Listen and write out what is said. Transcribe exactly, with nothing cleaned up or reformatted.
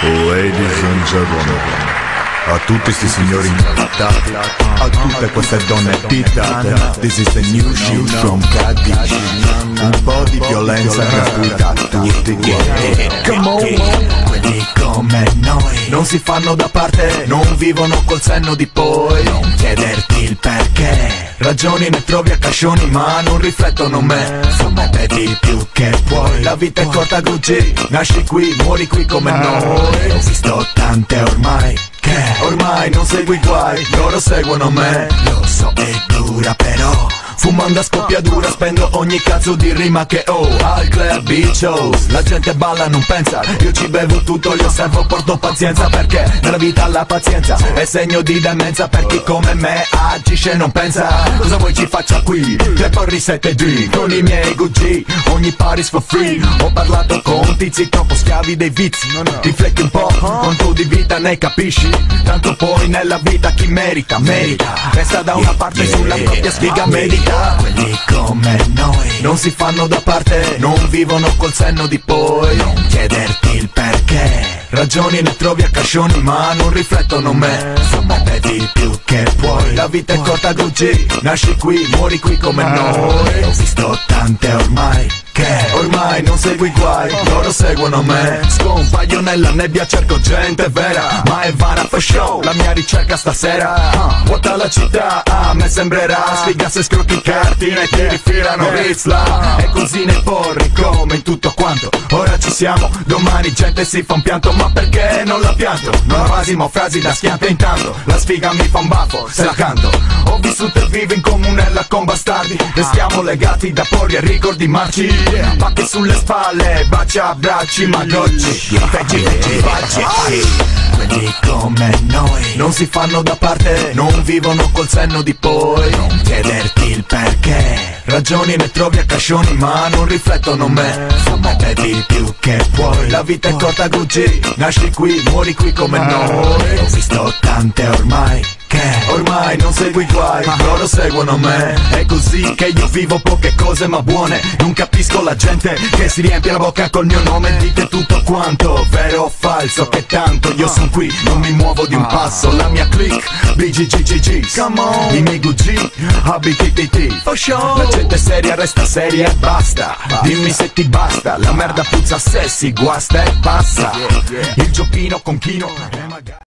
Ladies and gentlemen, a tutti sti signori incavitati, a tutte queste donne titate, this is the new shit from Cadiz. Un po' di violenza gratuita a tutti, yeah. Come on. Quelli come noi non si fanno da parte, non vivono col senno di poi. Non chiederti il perché, ragioni ne trovi a cascioni ma non riflettono me. Fuma e bevi più che puoi, la vita è corta così, nasci qui, muori qui come noi. Ho visto tante ormai che ormai non segui guai, loro seguono me. Lo so è dura però, fumando a scoppiadura spendo ogni cazzo di rima che ho. Al club bichos, la gente balla non pensa, io ci bevo tutto, li osservo, porto pazienza. Perché nella vita la pazienza è segno di demenza, per chi come me agisce e non pensa. Cosa vuoi ci faccia qui? Le porri sette D con i miei G G, ogni Paris for free. Ho parlato con tizi troppo schiavi dei vizi, rifletti un po' quanto di vita ne capisci. Tanto poi nella vita chi merita, merita. Resta da una parte sulla propria sfiga, medita. Quelli come noi non si fanno da parte, non vivono col senno di poi. Non chiederti il perché, ragioni ne trovi a cascioni ma non riflettono me. Fuma e bevi più che puoi, la vita è corta così, nasci qui, muori qui come noi. Ho visto tante ormai che ormai non segui guai, loro seguono me. Scompaio nella nebbia, cerco gente vera, ma è vana for show la mia ricerca stasera. Vuota la città, a me sembrerà sfiga se scrotti cartine e ti rifilano Rizla. E così ne porri come in tutto quanto. Ora ci siamo, domani gente si fa un pianto, ma perché non la pianto? Non avasimo frasi da schiante, intanto la sfiga mi fa un baffo se la canto. Ho vissuto e vivo in comunella con bastardi, restiamo legati da porri e ricordi marci. Pacchi sulle spalle, baci a bracci, ma oggi feci, feci, baci. Quelli come noi non si fanno da parte, non vivono col senno di poi. Non chiederti il perché, ragioni ne trovi a cascioni ma non riflettono me. Fuma e bevi più che puoi, la vita è corta così, nasci qui, muori qui come noi. Ho visto tante ormai che ormai non segui guai, loro seguono me. È così che io vivo poche cose ma buone, non capisco la gente che si riempie la bocca col mio nome. Dite tutto quanto, vero o falso, che tanto io son qui, non mi muovo di un passo. La mia clique, B G G G G, come on, i miei G G, A B T T T, for sure. La gente seria resta seria e basta, dimmi se ti basta. La merda puzza se si guasta e passa, il giochino con chino.